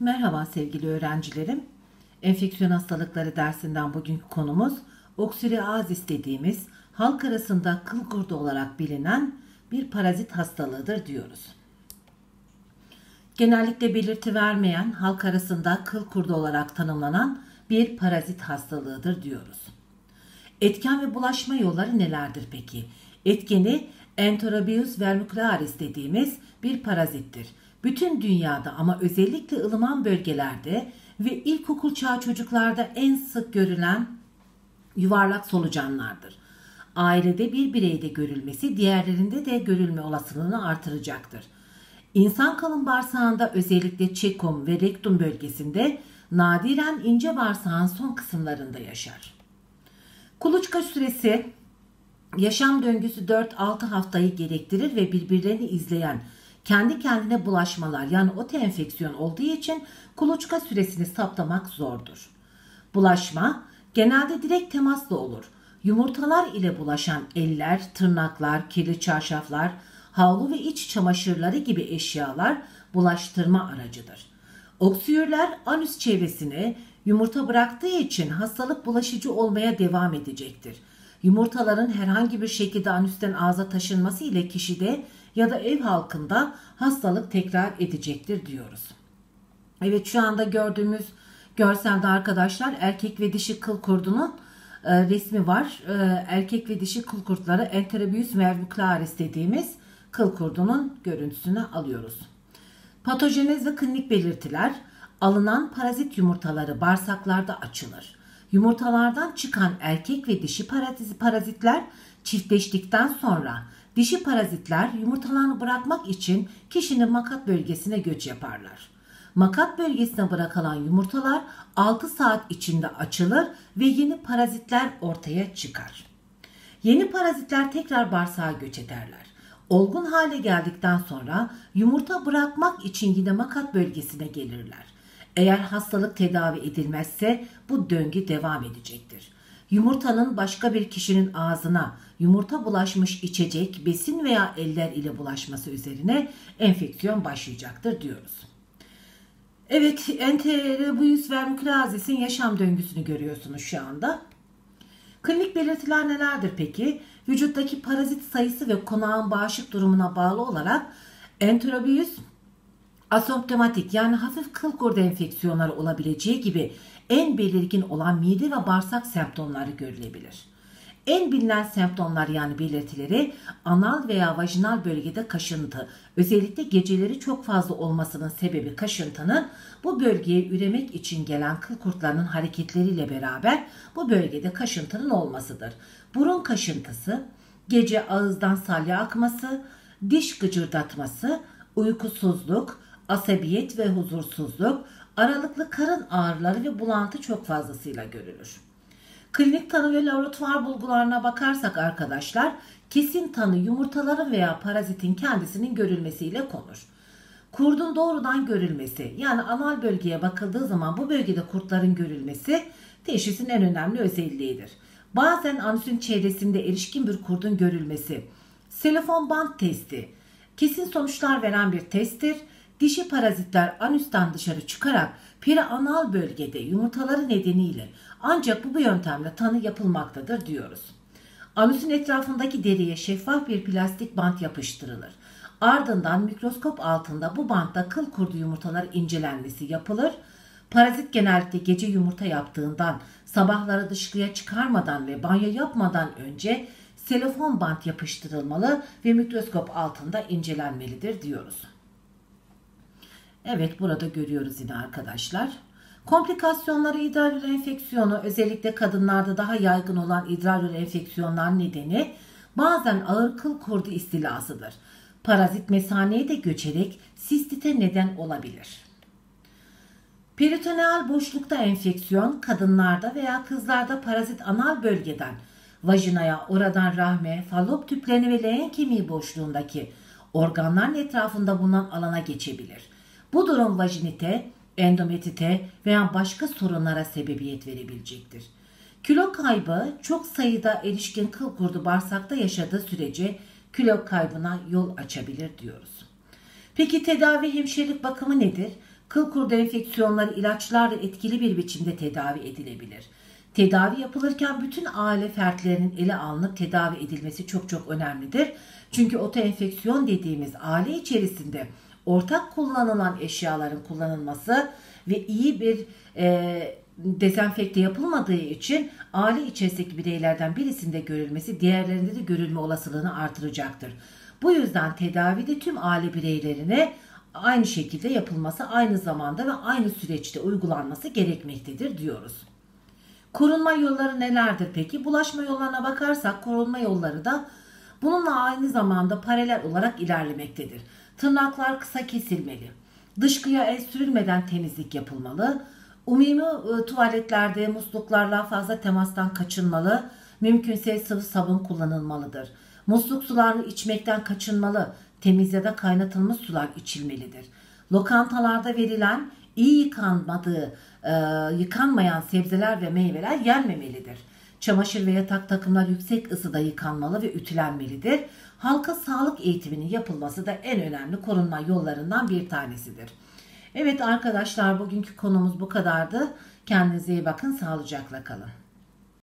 Merhaba sevgili öğrencilerim. Enfeksiyon hastalıkları dersinden bugünkü konumuz oksiriazis dediğimiz halk arasında kıl kurdu olarak bilinen bir parazit hastalığıdır diyoruz. Genellikle belirti vermeyen, halk arasında kıl kurdu olarak tanımlanan bir parazit hastalığıdır diyoruz. Etken ve bulaşma yolları nelerdir peki? Etkeni Enterobius vermicularis dediğimiz bir parazittir. Bütün dünyada ama özellikle ılıman bölgelerde ve ilkokul çağı çocuklarda en sık görülen yuvarlak solucanlardır. Ailede bir bireyde görülmesi diğerlerinde de görülme olasılığını artıracaktır. İnsan kalın bağırsağında özellikle cecum ve rektum bölgesinde nadiren ince bağırsağın son kısımlarında yaşar. Kuluçka süresi yaşam döngüsü 4-6 haftayı gerektirir ve birbirlerini izleyen kendi kendine bulaşmalar yani otoenfeksiyon olduğu için kuluçka süresini saptamak zordur. Bulaşma genelde direkt temasla olur. Yumurtalar ile bulaşan eller, tırnaklar, kirli çarşaflar, havlu ve iç çamaşırları gibi eşyalar bulaştırma aracıdır. Oksiyürler anüs çevresine yumurta bıraktığı için hastalık bulaşıcı olmaya devam edecektir. Yumurtaların herhangi bir şekilde anüsten ağza taşınması ile kişide ya da ev halkında hastalık tekrar edecektir diyoruz. Evet, şu anda gördüğümüz görselde arkadaşlar erkek ve dişi kıl kurdunun resmi var. Erkek ve dişi kıl kurtları Enterobius vermicularis dediğimiz kıl kurdunun görüntüsünü alıyoruz. Patojenez ve klinik belirtiler: alınan parazit yumurtaları bağırsaklarda açılır. Yumurtalardan çıkan erkek ve dişi parazitler çiftleştikten sonra dişi parazitler yumurtalarını bırakmak için kişinin makat bölgesine göç yaparlar. Makat bölgesine bırakılan yumurtalar 6 saat içinde açılır ve yeni parazitler ortaya çıkar. Yeni parazitler tekrar bağırsağa göç ederler. Olgun hale geldikten sonra yumurta bırakmak için yine makat bölgesine gelirler. Eğer hastalık tedavi edilmezse bu döngü devam edecektir. Yumurtanın başka bir kişinin ağzına yumurta bulaşmış içecek, besin veya eller ile bulaşması üzerine enfeksiyon başlayacaktır diyoruz. Evet, Enterobius vermicularis'in yaşam döngüsünü görüyorsunuz şu anda. Klinik belirtiler nelerdir peki? Vücuttaki parazit sayısı ve konağın bağışık durumuna bağlı olarak Enterobius asemptomatik yani hafif kıl kurdu enfeksiyonları olabileceği gibi en belirgin olan mide ve bağırsak semptomları görülebilir. En bilinen semptomlar yani belirtileri anal veya vajinal bölgede kaşıntı, özellikle geceleri çok fazla olmasının sebebi kaşıntının bu bölgeye üremek için gelen kıl kurtlarının hareketleriyle beraber bu bölgede kaşıntının olmasıdır. Burun kaşıntısı, gece ağızdan salya akması, diş gıcırdatması, uykusuzluk, asabiyet ve huzursuzluk, aralıklı karın ağrıları ve bulantı çok fazlasıyla görülür. Klinik tanı ve laboratuvar bulgularına bakarsak arkadaşlar, kesin tanı yumurtaların veya parazitin kendisinin görülmesiyle konur. Kurdun doğrudan görülmesi yani anal bölgeye bakıldığı zaman bu bölgede kurtların görülmesi teşhisin en önemli özelliğidir. Bazen anüsün çevresinde erişkin bir kurdun görülmesi. Selofon band testi kesin sonuçlar veren bir testtir. Dişi parazitler anüsten dışarı çıkarak perianal bölgede yumurtaları nedeniyle ancak bu yöntemle tanı yapılmaktadır diyoruz. Anüsün etrafındaki deriye şeffaf bir plastik bant yapıştırılır. Ardından mikroskop altında bu bantta kıl kurdu yumurtalar incelenmesi yapılır. Parazit genellikle gece yumurta yaptığından sabahları dışkıya çıkarmadan ve banyo yapmadan önce selofon bant yapıştırılmalı ve mikroskop altında incelenmelidir diyoruz. Evet, burada görüyoruz yine arkadaşlar. Komplikasyonları idrar yolu enfeksiyonu, özellikle kadınlarda daha yaygın olan idrar yolu enfeksiyonlar nedeni bazen ağır kıl kurdu istilasıdır. Parazit mesaneye de göçerek sistite neden olabilir. Peritoneal boşlukta enfeksiyon, kadınlarda veya kızlarda parazit anal bölgeden vajinaya, oradan rahme, falop tüplerine ve leğen kemiği boşluğundaki organların etrafında bulunan alana geçebilir. Bu durum vajinite, endometrite veya başka sorunlara sebebiyet verebilecektir. Kilo kaybı çok sayıda erişkin kıl kurdu bağırsakta yaşadığı sürece kilo kaybına yol açabilir diyoruz. Peki tedavi hemşirelik bakımı nedir? Kıl kurdu enfeksiyonları ilaçlarla etkili bir biçimde tedavi edilebilir. Tedavi yapılırken bütün aile fertlerinin ele alınıp tedavi edilmesi çok çok önemlidir. Çünkü otoenfeksiyon dediğimiz aile içerisinde ortak kullanılan eşyaların kullanılması ve iyi bir dezenfekte yapılmadığı için aile içerisindeki bireylerden birisinde görülmesi diğerlerinde de görülme olasılığını artıracaktır. Bu yüzden tedavide tüm aile bireylerine aynı şekilde yapılması, aynı zamanda ve aynı süreçte uygulanması gerekmektedir diyoruz. Korunma yolları nelerdir peki? Bulaşma yollarına bakarsak korunma yolları da bununla aynı zamanda paralel olarak ilerlemektedir. Tırnaklar kısa kesilmeli. Dışkıya el sürülmeden temizlik yapılmalı. Umumi tuvaletlerde musluklarla fazla temastan kaçınmalı. Mümkünse sıvı sabun kullanılmalıdır. Musluk sularını içmekten kaçınmalı. Temiz ya da kaynatılmış sular içilmelidir. Lokantalarda verilen iyi yıkanmayan sebzeler ve meyveler yenmemelidir. Çamaşır ve yatak takımlar yüksek ısıda yıkanmalı ve ütülenmelidir. Halka sağlık eğitiminin yapılması da en önemli korunma yollarından bir tanesidir. Evet arkadaşlar, bugünkü konumuz bu kadardı. Kendinize iyi bakın, sağlıcakla kalın.